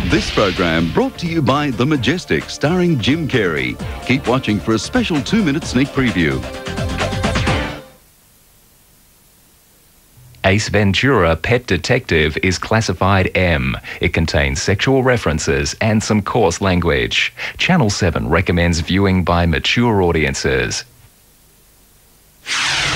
This program brought to you by The Majestic, starring Jim Carrey. Keep watching for a special 2-minute sneak preview. Ace Ventura: Pet Detective is classified M. It contains sexual references and some coarse language. Channel 7 recommends viewing by mature audiences.